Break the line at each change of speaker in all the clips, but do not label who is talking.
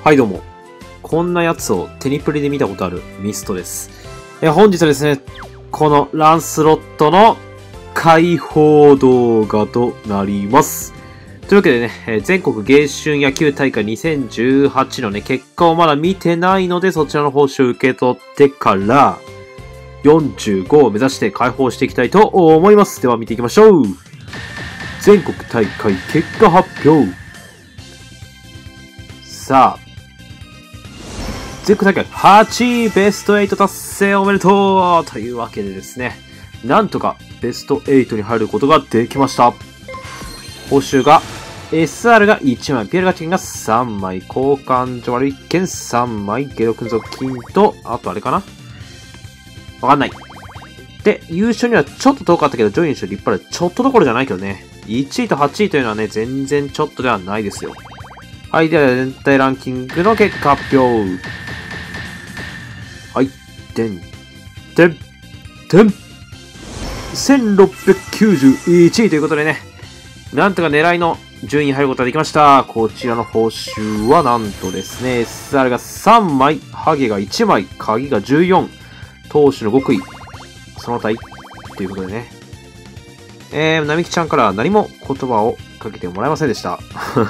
はいどうも。こんなやつをテニプリで見たことあるミストです。本日はですね、このランスロットの解放動画となります。というわけでね、全国芸春野球大会2018のね、結果をまだ見てないので、そちらの報酬を受け取ってから、45を目指して解放していきたいと思います。では見ていきましょう。全国大会結果発表。さあ、全国大会8位ベスト8達成おめでとうというわけでですね、なんとかベスト8に入ることができました。報酬が SR が1枚、PL ガチ金が3枚、交換所丸1件3枚、下力属金と、あとあれかなわかんない。で、優勝にはちょっと遠かったけど、上位優勝立派でちょっとどころじゃないけどね。1位と8位というのはね、全然ちょっとではないですよ。はい、では全体ランキングの結果発表。はい、1691位ということでね、なんとか狙いの順位に入ることができました。こちらの報酬はなんとですね、SR が3枚、ハゲが1枚、鍵が14、投手の極意、その他ということでね。なみきちゃんからは何も言葉をかけてもらえませんでした。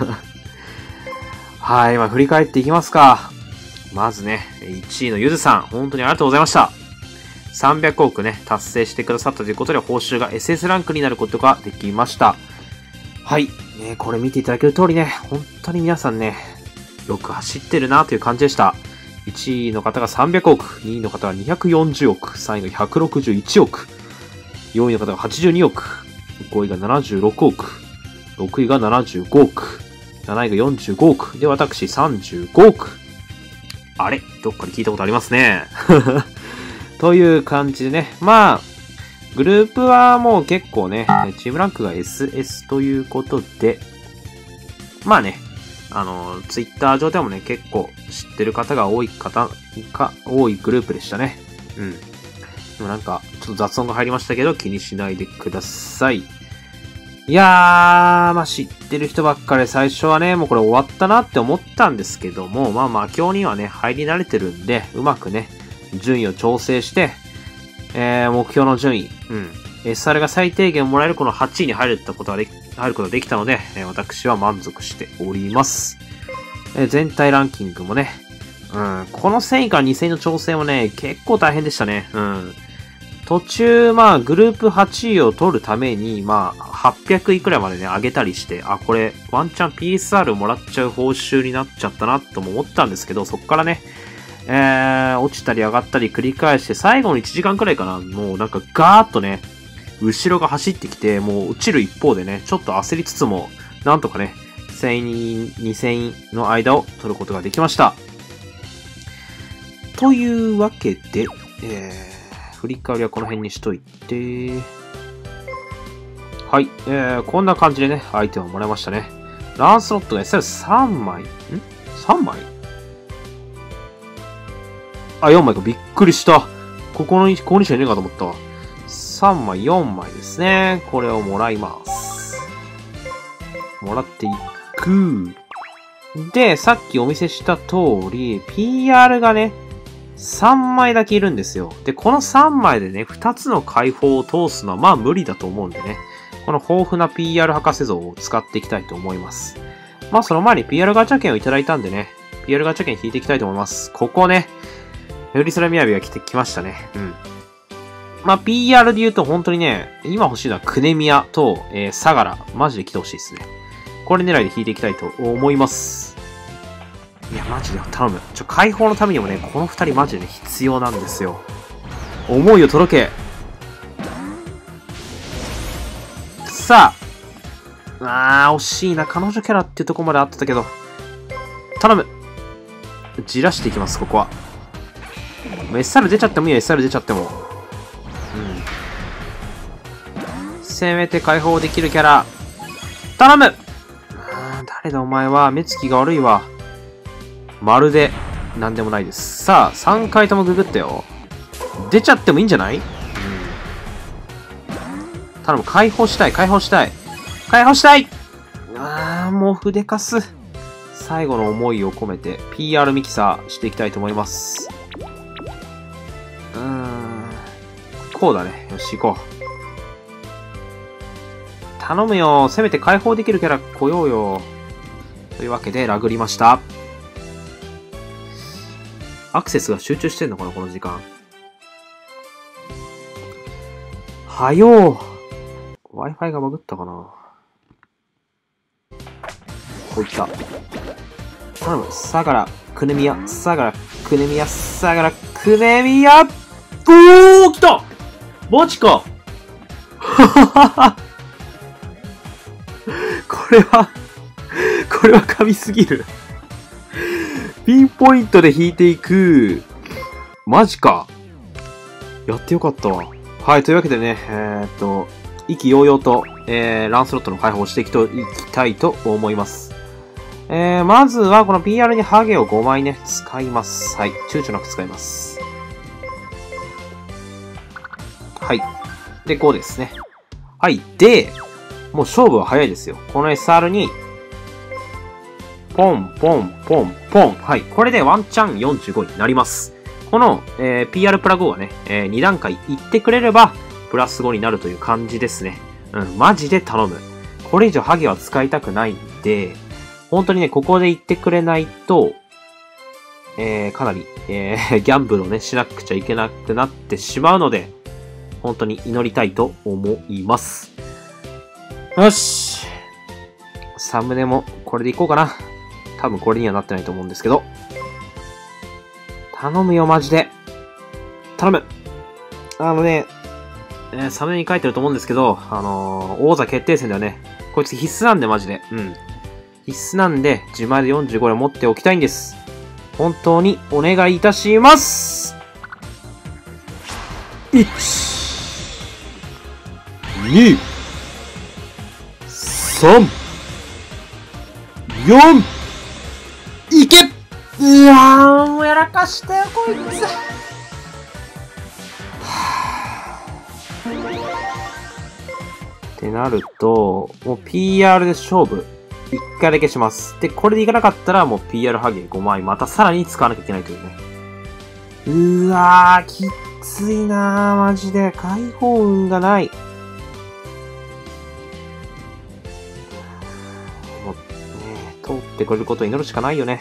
はい、振り返っていきますか。まずね、1位のゆずさん、本当にありがとうございました。300億ね、達成してくださったということで、報酬が SS ランクになることができました。はい、これ見ていただける通りね、本当に皆さんね、よく走ってるなという感じでした。1位の方が300億、2位の方が240億、3位が161億、4位の方が82億、5位が76億、6位が75億、7位が45億。で、私35億。あれどっかで聞いたことありますね。という感じでね。グループはもう結構ね、チームランクが SS ということで、ツイッター上でもね、結構知ってる方が多いグループでしたね。うん。でもなんか、ちょっと雑音が入りましたけど、気にしないでください。いやー、知ってる人ばっかり最初はね、もうこれ終わったなって思ったんですけども、今日にはね、入り慣れてるんで、うまくね、順位を調整して、目標の順位、SR が最低限もらえるこの8位に入ることができたので、私は満足しております。全体ランキングもね、この1000位から2000位の調整もね、結構大変でしたね。途中、グループ8位を取るために、800位くらいまでね、上げたりして、これ、ワンチャン PSR もらっちゃう報酬になっちゃったな、とも思ったんですけど、そっからね、落ちたり上がったり繰り返して、最後の1時間くらいかな、もうなんかガーッとね、後ろが走ってきて、もう落ちる一方でね、ちょっと焦りつつも、なんとかね、1000位、2000位の間を取ることができました。というわけで、振り返りはこの辺にしといて、はい、こんな感じでね、アイテムをもらいましたね。ランスロットが SR3 枚?3 枚4枚か。びっくりした。ここにしかいねえかと思ったわ。3枚、4枚ですね。これをもらいます。もらっていく。で、さっきお見せした通り、PR がね、3枚だけいるんですよ。で、この3枚でね、2つの解放を通すのは無理だと思うんでね、この豊富な PR 博士像を使っていきたいと思います。その前に PR ガチャ券をいただいたんでね、PR ガチャ券引いていきたいと思います。ここね、フリスラミヤビが来ましたね。PR で言うと本当にね、今欲しいのはクネミヤと、サガラ。マジで来てほしいですね。これ狙いで引いていきたいと思います。いや、マジで頼む。解放のためにもね、この二人マジでね、必要なんですよ。思いを届け。さあ。惜しいな。彼女キャラっていうところまであってたけど。頼む。じらしていきます、ここは。SR 出ちゃってもいいよ、SR 出ちゃっても。せめて解放できるキャラ。頼む。誰だお前は。目つきが悪いわ。まるで、なんでもないです。さあ、3回ともググったよ。出ちゃってもいいんじゃない？頼む、解放したい。もう筆かす。 最後の思いを込めて PR ミキサーしていきたいと思います。こうだね。よし、行こう。頼むよ。せめて解放できるキャラ来ようよ。というわけで、ラグりました。アクセスが集中してんのかな、この時間。はよー。Wi-Fi がバグったかな。こういった。頼む。相良、クネミヤ、相良、クネミヤ、相良、クネミヤ。おー、来たマジかこれは神すぎる。ピンポイントで引いていく。マジか。やってよかったわ。はい、というわけでね、意気揚々と、ランスロットの解放をしていきたいと思います。まずはこの PR にハゲを5枚ね、使います。はい、躊躇なく使います。はい。で、5ですね。はい。で、もう勝負は早いですよ。この SR に、ポン、ポン、ポン、ポン。はい。これでワンチャン45になります。この、PR プラ5はね、2段階いってくれれば、プラス5になるという感じですね。マジで頼む。これ以上ハゲは使いたくないんで、本当にね、ここでいってくれないと、かなり、ギャンブルをね、しなくちゃいけなくなってしまうので、本当に祈りたいと思います。よし。サムネもこれでいこうかな。多分これにはなってないと思うんですけど。頼むよ、マジで。頼む。サムネに書いてると思うんですけど、王座決定戦ではね、こいつ必須なんで、マジで。必須なんで、自前で45で持っておきたいんです。本当にお願いいたします。1、2、3、4、いけ！うわー、もうやらかしたよ、こいつ。ってなると、もう PR で勝負、1回だけします。で、これでいかなかったら、もう PR ハゲ5枚、またさらに使わなきゃいけないというね。うわー、きついなー、マジで。解放運がない。もう、ね、通ってくれることを祈るしかないよね。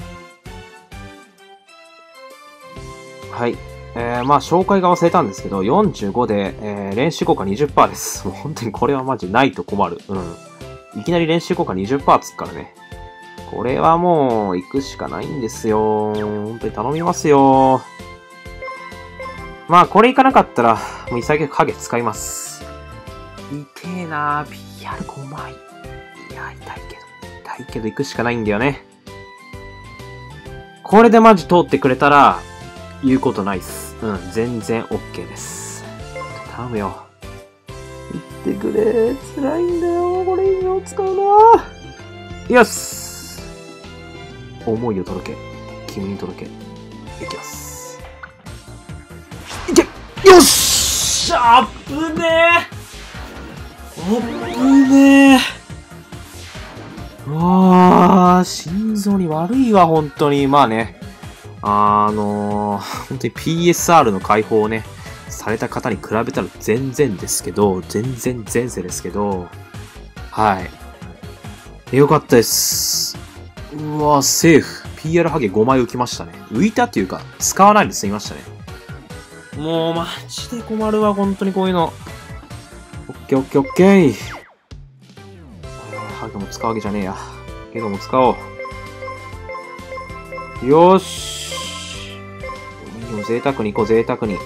はい。まあ、紹介が忘れたんですけど、45で、練習効果 20% です。もう本当にこれはマジないと困る。いきなり練習効果 20% つくからね。これはもう、行くしかないんですよ。本当に頼みますよ。まあ、これいかなかったら、もう潔く影使います。痛えなぁ。PR5 枚。いや、痛いけど行くしかないんだよね。これでマジ通ってくれたら、言うことないっす。全然 OK です。頼むよ。言ってくれ。辛いんだよ。これ以上使うのは。よし！思いを届け。君に届け。いきます。いけ！よっしゃ！危ねえ！危ねえ！うわー、心臓に悪いわ、本当に。まあね。本当に PSR の解放をね、された方に比べたら全然ですけど、全然前世ですけど、はい。よかったです。うわ、セーフ。PR ハゲ5枚浮きましたね。浮いたっていうか、使わないで済みましたね。もう、マジで困るわ、本当にこういうの。オッケーオッケーオッケー。ハゲも使うわけじゃねえや。けども使おう。よーし。贅沢に行こう、贅沢に。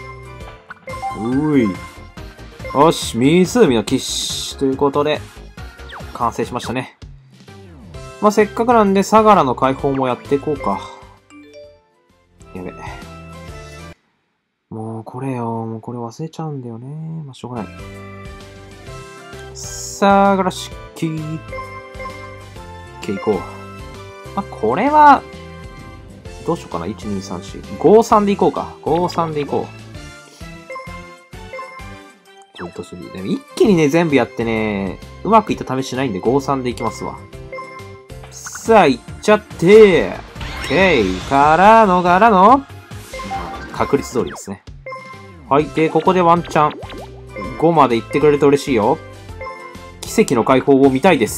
よし、湖の騎士ということで、完成しましたね。まあ、せっかくなんで、相良の解放もやっていこうか。やべ。もうこれよ、もうこれ忘れちゃうんだよね。まあ、しょうがない。相良式。OK、行こう。まあ、これは、どうしようかな。1、2、3、4。5、3でいこうか。5、3でいこう。ポイント3。でも一気にね、全部やってね、うまくいった試しないんで、5、3でいきますわ。さあ、1 ちゃって、OK! からの、確率通りですね。はい。で、ここでワンチャン、5まで行ってくれると嬉しいよ。奇跡の解放を見たいです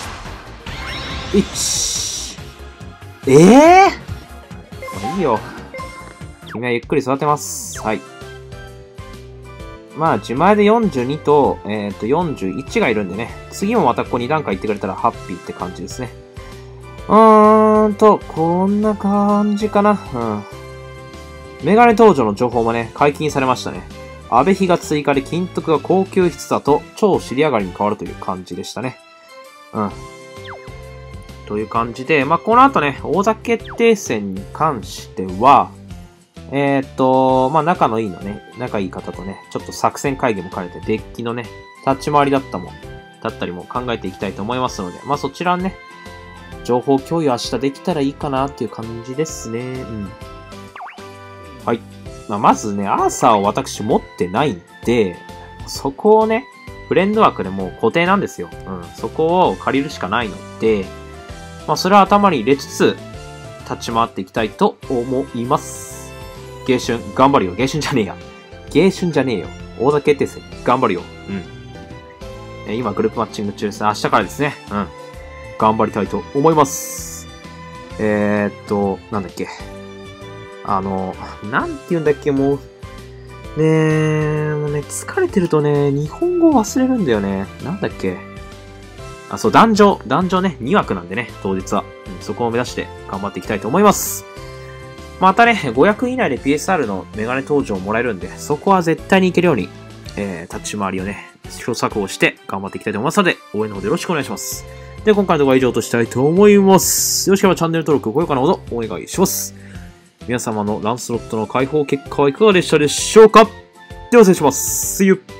。1。いいよ。君はゆっくり育てます。はい。まあ、自前で42と、41がいるんでね。次もまたここ2段階行ってくれたらハッピーって感じですね。こんな感じかな。メガネ登場の情報もね、解禁されましたね。阿部比が追加で金徳が高級筆だと超尻上がりに変わるという感じでしたね。という感じで、まあ、この後ね、王座決定戦に関しては、まあ、仲のいいのね、仲いい方とね、ちょっと作戦会議も兼ねて、デッキのね、立ち回りだったりも考えていきたいと思いますので、まあ、そちらね、情報共有明日できたらいいかなっていう感じですね。はい。まあ、まずね、アーサーを私持ってないんで、そこをね、フレンド枠でもう固定なんですよ。そこを借りるしかないので、まあ、それは頭に入れつつ、立ち回っていきたいと思います。芸春、頑張るよ。芸春じゃねえや。芸春じゃねえよ。王座決定戦、頑張るよ。今、グループマッチング中ですね。明日からですね。頑張りたいと思います。なんだっけ。なんて言うんだっけ、もう。もうね、疲れてるとね、日本語忘れるんだよね。なんだっけ。そう、壇上ね、2枠なんでね、当日は。そこを目指して頑張っていきたいと思います。またね、500以内で PSR のメガネ登場をもらえるんで、そこは絶対にいけるように、立ち回りをね、試行錯誤して頑張っていきたいと思いますので、応援のほどよろしくお願いします。で、今回の動画は以上としたいと思います。よろしければチャンネル登録、高評価のほどお願いします。皆様のランスロットの解放結果はいかがでしたでしょうか？では失礼します。See you!